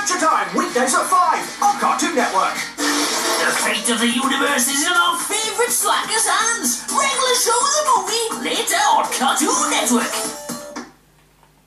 Adventure Time, weekdays at 5 on Cartoon Network. The fate of the universe is in our favourite slacker's hands. Regular show of the movie, later on Cartoon Network.